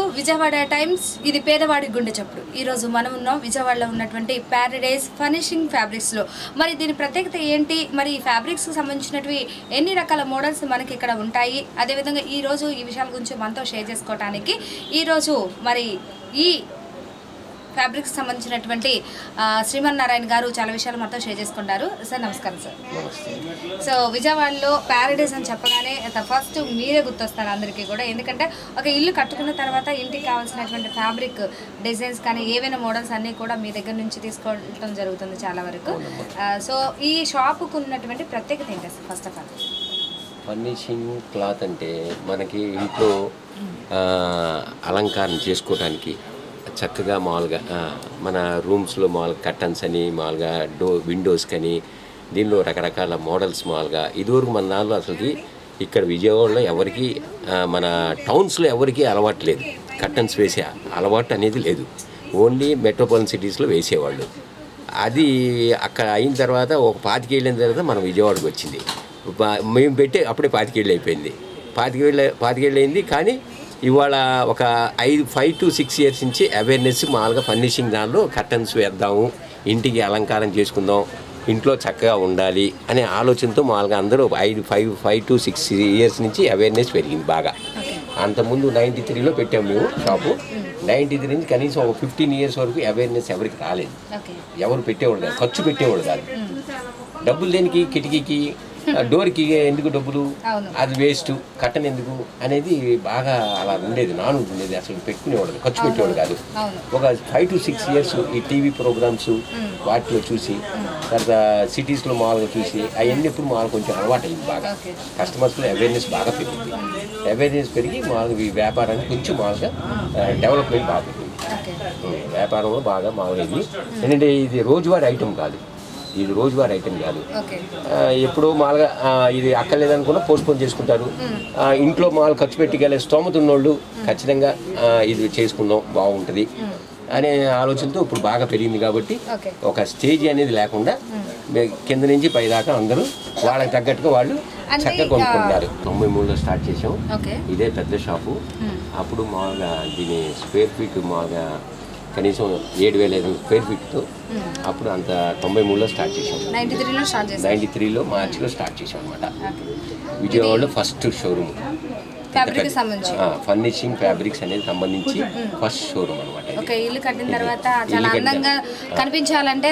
Vijayawada times ఇది పేదవాడి గుండె చప్పుడు. ఈరోజు మనం ఉన్నాం విజయవాడలో ఉన్నటువంటి ప్యారడైజ్ ఫర్నిషింగ్ ఫ్యాబ్రిక్స్లో. మరి దీని ప్రత్యేకత ఏంటి, మరి ఈ ఫ్యాబ్రిక్స్కి సంబంధించినవి ఎన్ని రకాల మోడల్స్ మనకి ఇక్కడ ఉంటాయి, అదేవిధంగా ఈరోజు ఈ విషయాల గురించి మనతో షేర్ చేసుకోవడానికి ఈరోజు మరి ఈ ఫ్యాబ్రిక్స్ సంబంధించినటువంటి శ్రీమన్నారాయణ గారు చాలా విషయాలు మనతో షేర్ చేసుకుంటారు. సార్ నమస్కారం సార్. సో విజయవాడలో ప్యారడైజ్ అని చెప్పగానే ఫస్ట్ మీరే గుర్తొస్తారు అందరికీ కూడా, ఎందుకంటే ఒక ఇల్లు కట్టుకున్న తర్వాత ఇంటికి కావాల్సినటువంటి ఫ్యాబ్రిక్ డిజైన్స్ కానీ ఏవైనా మోడల్స్ అన్నీ కూడా మీ దగ్గర నుంచి తీసుకోవడం జరుగుతుంది చాలా వరకు. సో ఈ షాపుకు ఉన్నటువంటి ప్రత్యేకత ఏంటి sir? First of all furnishing cloth అంటే మనకి ఇంట్లో అలంకారం చేసుకోవడానికి చక్కగా మామూలుగా మన రూమ్స్లో మామూలుగా కర్టన్స్ అని మామూలుగా విండోస్ కానీ దీనిలో రకరకాల మోడల్స్ మామూలుగా ఇదివరకు మన దానిలో అసలుకి ఇక్కడ విజయవాడలో ఎవరికి మన టౌన్స్లో ఎవరికి అలవాటు లేదు, కర్టన్స్ వేసే అలవాటు అనేది లేదు. ఓన్లీ మెట్రోపాలిటన్ సిటీస్లో వేసేవాళ్ళు. అది అక్కడ అయిన తర్వాత ఒక 25 ఏళ్ళ తర్వాత మనం విజయవాడకు వచ్చింది. మేము పెట్టే అప్పుడే 25 ఏళ్ళు అయిపోయింది. 25 ఏళ్ళు అయింది. కానీ ఇవాళ ఒక 5 to 6 years నుంచి అవేర్నెస్ మామూలుగా ఫర్నిషింగ్ దానిలో కర్టన్స్ వేద్దాము, ఇంటికి అలంకారం చేసుకుందాం, ఇంట్లో చక్కగా ఉండాలి అనే ఆలోచనతో మామూలుగా అందరూ 5 to 6 years నుంచి అవేర్నెస్ పెరిగింది బాగా. అంతకుముందు 93లో పెట్టాము మేము షాపు. 93 నుంచి కనీసం ఒక 15 years వరకు అవేర్నెస్ ఎవరికి రాలేదు. ఎవరు పెట్టేవాడు కాదు, ఖర్చు పెట్టేవాడు కాదు. డబ్బులు దేనికి, కిటికీకి డోర్కి ఎందుకు డబ్బులు, అది వేస్ట్, కట్టన్ ఎందుకు అనేది బాగా అలా ఉండేది, నాను ఉండేది. అసలు పెట్టుకునేవాడు, ఖర్చు పెట్టేవాడు కాదు. ఒక 5 to 6 years ఈ టీవీ ప్రోగ్రామ్స్ వాటిలో చూసి తర్వాత సిటీస్లో మామూలుగా చూసి అవన్నీ ఎప్పుడు మామూలు కొంచెం అలవాటు అయింది బాగా. కస్టమర్స్లో అవేర్నెస్ బాగా పెరిగింది. అవేర్నెస్ పెరిగి మామూలుగా ఈ వ్యాపారానికి కొంచెం మామూలుగా డెవలప్మెంట్ బాగా పెరిగింది. వ్యాపారంలో బాగా మామూలుగా ఎందుకంటే ఇది రోజువారీ ఐటమ్ కాదు, ఇది రోజువారీ ఐటమ్ కాదు. ఎప్పుడో మామూలుగా ఇది అక్కర్లేదనుకున్నా పోస్ట్పోన్ చేసుకుంటారు. ఇంట్లో మామూలు ఖర్చు పెట్టగలే స్తోమత ఉన్నోళ్ళు ఖచ్చితంగా ఇది చేసుకుందాం బాగుంటుంది అనే ఆలోచనతో ఇప్పుడు బాగా పెరిగింది. కాబట్టి ఒక స్టేజ్ అనేది లేకుండా కింద నుంచి పై దాకా అందరూ వాళ్ళకి తగ్గట్టుగా వాళ్ళు చక్కగా కొనుక్కుంటున్నారు. 93లో స్టార్ట్ చేసాం. ఇదే పెద్ద షాపు. అప్పుడు మామూలుగా దీని స్క్వేర్ ఫీట్ మామూలుగా కనీసం 7,500 స్క్వేర్ ఫీట్తో అప్పుడు అంత 93లో స్టార్ట్ చేసాం. 93లో మార్చిలో స్టార్ట్ చేసాం అనమాట. విజయవాడలో ఫస్ట్ షోరూమ్ ఫర్నిషింగ్ ఫ్యాబ్రిక్స్ అనేది సంబంధించి ఫస్ట్ షోరూమ్ అనమాట. ఇల్లు కట్టిన తర్వాత చాలా అందంగా కనిపించాలంటే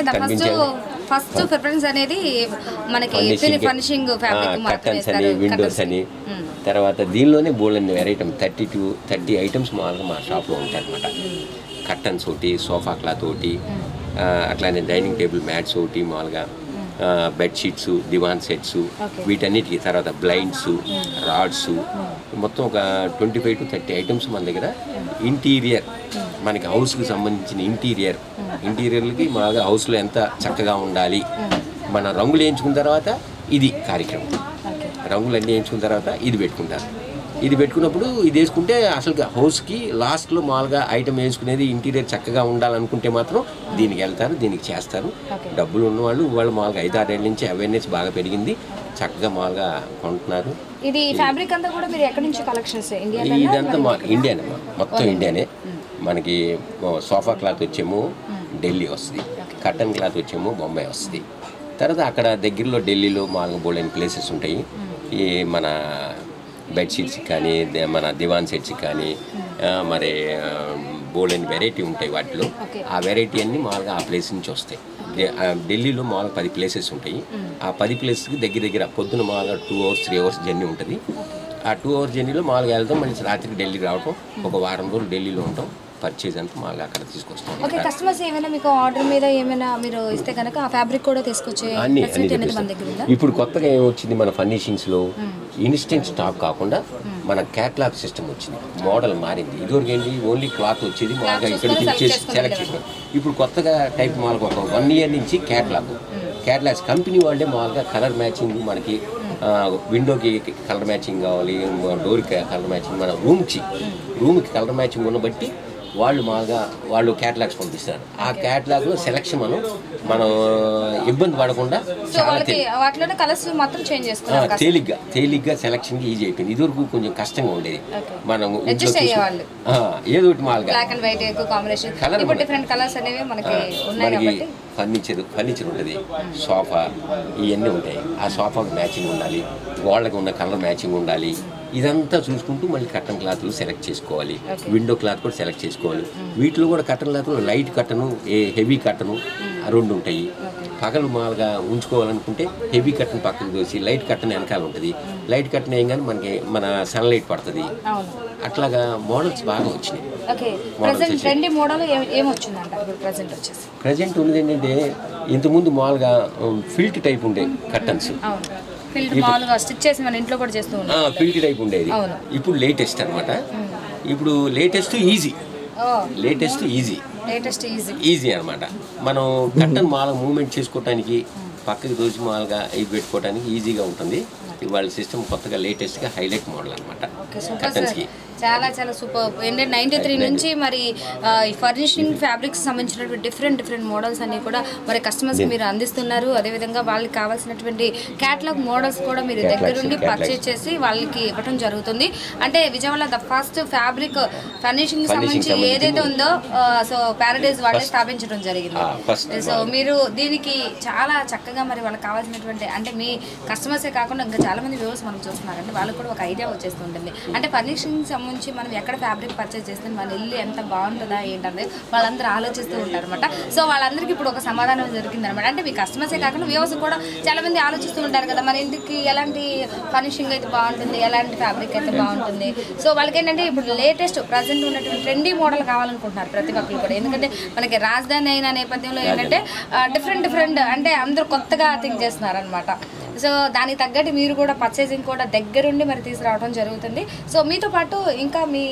ఫస్ట్ ప్రిఫరెన్స్ అనేది మనకి ఫర్నిషింగ్ కర్టన్స్ అని, విండోస్ అని, తర్వాత దీనిలోనే బోల్డ్ వెరైటీ 30 ఐటమ్స్ మామూలుగా మా షాప్లో ఉంటాయి అనమాట. కర్టన్స్ ఒకటి, సోఫా క్లాత్ ఒకటి, అట్లానే డైనింగ్ టేబుల్ మ్యాట్స్ ఒకటి, మామూలుగా బెడ్షీట్స్, దివాన్ సెట్స్, వీటన్నిటికి తర్వాత బ్లైండ్స్, రాడ్స్, మొత్తం ఒక 25 to 30 ఐటమ్స్ మన దగ్గర. ఇంటీరియర్ మనకి హౌస్కి సంబంధించిన ఇంటీరియర్లకి మామూలుగా హౌస్లో ఎంత చక్కగా ఉండాలి, మన రంగులు వేయించుకున్న తర్వాత ఇది కార్యక్రమం. రంగులు అన్నీ వేయించుకున్న తర్వాత ఇది పెట్టుకుంటారు. ఇది పెట్టుకున్నప్పుడు ఇది వేసుకుంటే అసలు హౌస్కి లాస్ట్లో మామూలుగా ఐటమ్ వేసుకునేది ఇంటీరియర్ చక్కగా ఉండాలనుకుంటే మాత్రం దీనికి వెళ్తారు, దీనికి చేస్తారు. డబ్బులు ఉన్నవాళ్ళు వాళ్ళు మామూలుగా 5-6 ఏళ్ళ నుంచి అవేర్నెస్ బాగా పెరిగింది, చక్కగా మామూలుగా కొంటున్నారు. ఇది ఫ్యాబ్రిక్ అంతా కూడా మీరు ఎక్కడి నుంచి కలెక్షన్స్? ఇదంతా మా ఇండియానే, మొత్తం ఇండియానే. మనకి సోఫా క్లాత్ వచ్చేమో ఢిల్లీ వస్తుంది, కర్టన్ క్లాత్ వచ్చేమో బొంబాయి వస్తుంది. తర్వాత అక్కడ దగ్గరలో ఢిల్లీలో మామూలుగా బోల్డెన్ ప్లేసెస్ ఉంటాయి. ఈ మన బెడ్షీట్స్ కానీ, మన దివాన్ సెట్స్ కానీ, మరి బోల్డెన్ వెరైటీ ఉంటాయి వాటిలో. ఆ వెరైటీ అన్నీ మామూలుగా ఆ ప్లేస్ నుంచి వస్తాయి. ఢిల్లీలో మామూలుగా 10 ప్లేసెస్ ఉంటాయి. ఆ 10 ప్లేసెస్కి దగ్గర పొద్దున మామూలుగా 2 hours 3 hours జర్నీ ఉంటుంది. ఆ 2 hours జర్నీలో మామూలుగా వెళ్తాం, మళ్ళీ రాత్రికి ఢిల్లీకి రావటం, ఒక వారం రోజులు ఢిల్లీలో ఉంటాం, పర్చేజ్ అంతా మామూలుగా అక్కడ తీసుకొస్తాం. ఓకే, కస్టమర్స్ ఏమైనా మీకు ఆర్డర్ మీద ఏమైనా మీరు ఇస్తే కనుక ఆ ఫ్యాబ్రిక్ కూడా తీసుకొచ్చే అన్ని. ఇప్పుడు కొత్తగా ఏమొచ్చింది మన ఫర్నిషింగ్స్లో, ఇన్స్టెంట్ స్టాక్ కాకుండా మన క్యాటలాగ్ సిస్టమ్ వచ్చింది, మోడల్ మారింది. ఇదివరకు ఏంటి ఓన్లీ క్లాత్ వచ్చేది మామూలుగా ఇక్కడికి ఇచ్చేసి సెలెక్ట్ చేస్తాం. ఇప్పుడు కొత్తగా టైప్ మామూలుగా ఒక 1 year నుంచి క్యాటలాగ్స్ కంపెనీ వాళ్ళే మామూలుగా కలర్ మ్యాచింగ్, మనకి విండోకి కలర్ మ్యాచింగ్ కావాలి, డోర్కి కలర్ మ్యాచింగ్, మన రూమ్కి కలర్ మ్యాచింగ్ ఉన్న బట్టి వాళ్ళు మాగా వాళ్ళు క్యాటలాగ్స్ పంపిస్తారు. ఆ క్యాటలాగ్లో సెలక్షన్ మనం ఇబ్బంది పడకుండా వాటిలోనే కలర్స్ మాత్రం చేంజ్ చేసుకోవాలి. తేలిగ్గా సెలక్షన్కి ఈజీ అయిపోయింది. ఇదివరకు కొంచెం కష్టంగా ఉండేది. మనం ఏదో ఒకటి మాల్గా బ్లాక్ అండ్ వైట్ కాంబినేషన్, ఇప్పుడు డిఫరెంట్ కలర్స్ అనేవి మనకి ఫర్నిచర్ ఉంటుంది, సోఫా ఇవన్నీ ఉంటాయి. ఆ సోఫాకి మ్యాచింగ్ ఉండాలి, వాళ్ళకి ఉన్న కలర్ మ్యాచింగ్ ఉండాలి. ఇదంతా చూసుకుంటూ మళ్ళీ కట్టన్ క్లాత్లు సెలెక్ట్ చేసుకోవాలి, విండో క్లాత్ కూడా సెలెక్ట్ చేసుకోవాలి. వీటిలో కూడా కట్టన్ క్లాత్లు లైట్ కట్టను, హెవీ కట్టను రెండు ఉంటాయి. పగలు మాలుగా ఉంచుకోవాలనుకుంటే హెవీ కట్టన్ పక్కన దోసి లైట్ కట్టన్ వెనకాల ఉంటుంది. లైట్ కట్టన్ ఏం కానీ మనకి మన సన్లైట్ పడుతుంది. అట్లాగా మోడల్స్ బాగా వచ్చినాయి. ప్రజెంట్ ఉన్నది ఏంటంటే ఇంతకుముందు మామూలుగా ఫిల్ట్ టైప్ ఉండే కట్టన్స్, ఫిల్ట్ టైప్ ఉండేది. ఇప్పుడు లేటెస్ట్ అనమాట. ఇప్పుడు లేటెస్ట్ ఈజీ అనమాట. మనం కట్టన్ మాల మూవ్మెంట్ చేసుకోవటానికి, పక్కకి దోసి మాలుగా ఇవి పెట్టుకోవడానికి ఈజీగా ఉంటుంది. వాళ్ళ సిస్టమ్ కొత్తగా లేటెస్ట్గా హైలైట్ మోడల్ అనమాట కట్టన్స్కి. చాలా చాలా సూపర్. ఏంటంటే 93 నుంచి మరి ఈ ఫర్నిషింగ్ ఫ్యాబ్రిక్స్ సంబంధించినటువంటి డిఫరెంట్ మోడల్స్ అన్ని కూడా మరి కస్టమర్స్కి మీరు అందిస్తున్నారు. అదేవిధంగా వాళ్ళకి కావాల్సినటువంటి క్యాటలాగ్ మోడల్స్ కూడా మీరు దగ్గరుండి పర్చేజ్ చేసి వాళ్ళకి ఇవ్వడం జరుగుతుంది. అంటే Vijayawada the first fabric furnishing సంబంధించి ఏదైతే ఉందో సో ప్యారడైజ్ వాళ్ళే స్థాపించడం జరిగింది. సో మీరు దీనికి చాలా చక్కగా మరి వాళ్ళకి కావాల్సినటువంటి అంటే మీ కస్టమర్సే కాకుండా ఇంకా చాలా మంది వ్యూవర్స్ మనం చూస్తున్నారు. అంటే వాళ్ళకి కూడా ఒక ఐడియా వచ్చేస్తుంటుంది. అంటే ఫర్నిషింగ్ సంబంధించి మనం ఎక్కడ ఫ్యాబ్రిక్ పర్చేజ్ చేస్తే మన ఇల్లు ఎంత బాగుంటుందా ఏంటంటే వాళ్ళందరూ ఆలోచిస్తూ ఉంటారు అనమాట. సో వాళ్ళందరికీ ఇప్పుడు ఒక సమాధానం జరిగింది అనమాట. అంటే మీ కస్టమర్సే కాకుండా వ్యూవర్స్ కూడా చాలా మంది ఆలోచిస్తూ ఉంటారు కదా, మన ఇంటికి ఎలాంటి ఫర్నిషింగ్ అయితే బాగుంటుంది, ఎలాంటి ఫ్యాబ్రిక్ అయితే బాగుంటుంది. సో వాళ్ళకి ఏంటంటే ఇప్పుడు లేటెస్ట్ ప్రజెంట్ ఉన్నటువంటి ట్రెండీ మోడల్ కావాలనుకుంటున్నారు ప్రతి ఒక్కరు కూడా. ఎందుకంటే మనకి రాజధాని అయిన నేపథ్యంలో ఏంటంటే డిఫరెంట్ అంటే అందరూ కొత్తగా థింక్ చేస్తున్నారు అనమాట. సో దానికి తగ్గట్టు మీరు కూడా పర్చేసింగ్ కూడా దగ్గరుండి మరి తీసుకురావడం జరుగుతుంది. సో మీతో పాటు ఇంకా మీ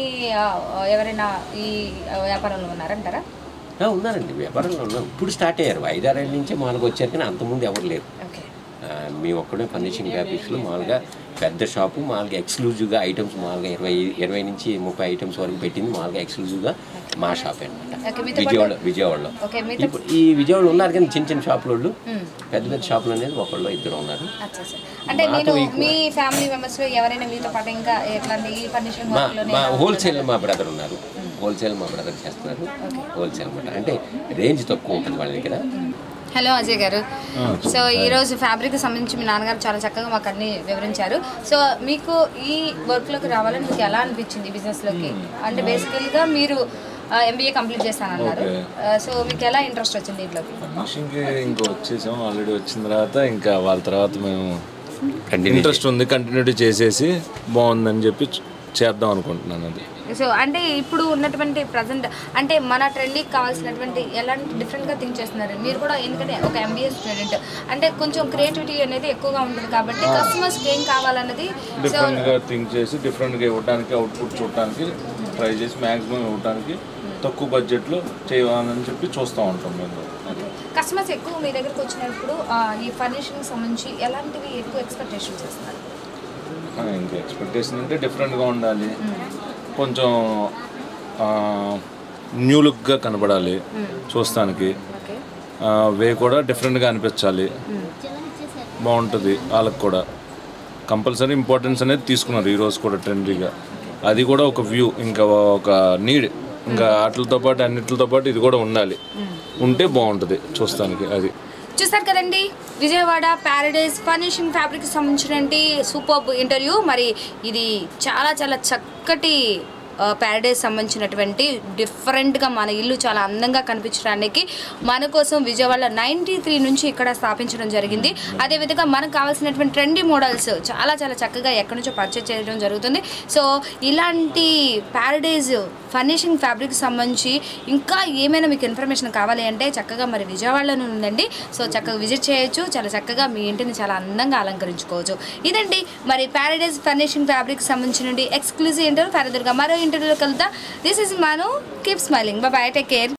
ఎవరైనా ఈ వ్యాపారంలో ఉన్నారంటారా? ఉన్నారండి, వ్యాపారంలో ఉన్నాం. ఇప్పుడు స్టార్ట్ అయ్యారు, 5-6 ఏళ్ళ నుంచి మామూలుగా వచ్చారు. కానీ అంతకుముందు ఎవరు లేరు. మేము ఒక్కడే ఫర్నిషింగ్ ఫ్యాబ్రిక్స్లో మామూలుగా పెద్ద షాపు, మామూలుగా ఎక్స్క్లూజివ్గా ఐటమ్స్ మామూలుగా 20 నుంచి 30 ఐటమ్స్ వరకు పెట్టింది. మామూలుగా ఎక్స్క్లూజివ్గా మా షాప్ అనమాట విజయవాడలో. ఇప్పుడు ఈ విజయవాడలో ఉన్నారు కానీ చిన్న షాపుల వాళ్ళు, పెద్ద షాపులు అనేది ఒకళ్ళు ఇద్దరు ఉన్నారు. అంటే మీ ఫ్యామిలీ మెంబర్స్ లో ఎవరైనా మీతో పాటు ఇంకా ఎట్లాంటి ఫర్నిచర్ మా హోల్సేల్ మా బ్రదర్ ఉన్నారు. హోల్సేల్ మా బ్రదర్ చేస్తున్నారు. హోల్సేల్ అనమాట. అంటే రేంజ్ తక్కువ ఉంటుంది వాళ్ళ దగ్గర. హలో అజయ్ గారు. సో ఈరోజు ఫ్యాబ్రిక్ సంబంధించి మీ నాన్నగారు చాలా చక్కగా మాకు అన్ని వివరించారు. సో మీకు ఈ వర్క్లోకి రావాలని మీకు ఎలా అనిపించింది బిజినెస్లోకి? అంటే బేసికల్గా మీరు MBA కంప్లీట్ చేస్తానన్నారు. సో మీకు ఎలా ఇంట్రెస్ట్ వచ్చింది దీంట్లోకి? ఫినిషింగ్కి ఇంకా వచ్చేసాం ఆల్రెడీ. వచ్చిన తర్వాత ఇంకా వాళ్ళ తర్వాత మేము ఇంట్రెస్ట్ ఉంది కంటిన్యూటీ చేసేసి బాగుందని చెప్పి చేద్దాం అనుకుంటున్నాను. అది సో అంటే ఇప్పుడు ఉన్నటువంటి ప్రజెంట్ అంటే మన ట్రెండ్కి కావాల్సినటువంటి ఎలాంటి డిఫరెంట్గా థింక్ చేస్తున్నారు మీరు కూడా? ఎందుకంటే ఒక MBA స్టూడెంట్ అంటే కొంచెం క్రియేటివిటీ అనేది ఎక్కువగా ఉంటుంది కాబట్టి కస్టమర్స్కి ఏం కావాలన్నది డిఫరెంట్గా థింక్ చేసి డిఫరెంట్గా ఇవ్వడానికి, అవుట్పుట్ చూడటానికి ట్రై చేసి మ్యాక్సిమం ఇవ్వడానికి తక్కువ బడ్జెట్లో చేయాలని చెప్పి చూస్తూ ఉంటాం మేము. కస్టమర్స్ ఎక్కువ మీ దగ్గరకు వచ్చినప్పుడు ఈ ఫర్నిషింగ్ సంబంధించి ఎలాంటివి ఎక్కువ ఎక్స్పెక్టేషన్స్ చేస్తున్నారు? ఇంకా ఎక్స్పెక్టేషన్ అంటే డిఫరెంట్గా ఉండాలి, కొంచెం న్యూ లుక్గా కనపడాలి చూస్తానికి, వే కూడా డిఫరెంట్గా అనిపించాలి, బాగుంటుంది వాళ్ళకి కూడా. కంపల్సరీ ఇంపార్టెన్స్ అనేది తీసుకున్నారు ఈరోజు కూడా ట్రెండీగా. అది కూడా ఒక వ్యూ, ఇంకా ఒక నీడ్, ఇంకా వాటితో పాటు అన్నిటితో పాటు ఇది కూడా ఉండాలి, ఉంటే బాగుంటుంది చూస్తానికి. అది చూసారు కదండి, విజయవాడ ప్యారడైజ్ ఫర్నిషింగ్ ఫ్యాబ్రిక్ సంబంధించినటువంటి సూపర్బ్ ఇంటర్వ్యూ. మరి ఇది చాలా చాలా చక్కటి ప్యారడైజ్ సంబంధించినటువంటి డిఫరెంట్గా మన ఇల్లు చాలా అందంగా కనిపించడానికి మన కోసం విజయవాడ 93 నుంచి ఇక్కడ స్థాపించడం జరిగింది. అదేవిధంగా మనకు కావాల్సినటువంటి ట్రెండీ మోడల్స్ చాలా చాలా చక్కగా ఎక్కడి నుంచో పర్చేజ్ చేయడం జరుగుతుంది. సో ఇలాంటి ప్యారడైజ్ ఫర్నిషింగ్ ఫ్యాబ్రిక్ సంబంధించి ఇంకా ఏమైనా మీకు ఇన్ఫర్మేషన్ కావాలి అంటే చక్కగా మరి విజయవాడలోనే ఉందండి. సో చక్కగా విజిట్ చేయొచ్చు, చాలా చక్కగా మీ ఇంటిని చాలా అందంగా అలంకరించుకోవచ్చు. ఇదండి మరి ప్యారడైజ్ ఫర్నిషింగ్ ఫ్యాబ్రిక్ సంబంధించిన ఎక్స్క్లూజివ్ ఇంటర్వ్యూ. ఫర్దర్గా మరో ఇంటర్వ్యూలో కలుద్దాం. This is Manu. Keep smiling. Bye bye. Take care.